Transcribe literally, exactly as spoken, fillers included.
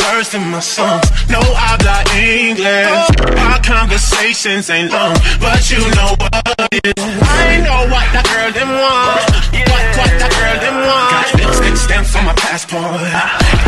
verse in my songs. No habla English. Our conversations ain't long, but you know what it is. I know what that girl them want. What, what that girl them want. Got lipstick stamps on my passport.